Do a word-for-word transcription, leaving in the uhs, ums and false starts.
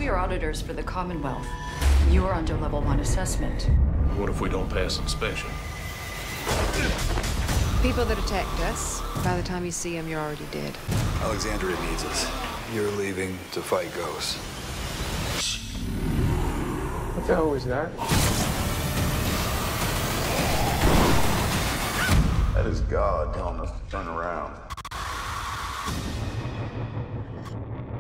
your auditors for the Commonwealth. You are under level one assessment. What if we don't pass inspection? People that attacked us, by the time you see them, you're already dead. Alexandria needs us. You're leaving to fight ghosts. What the hell was that? That is God telling us to turn around.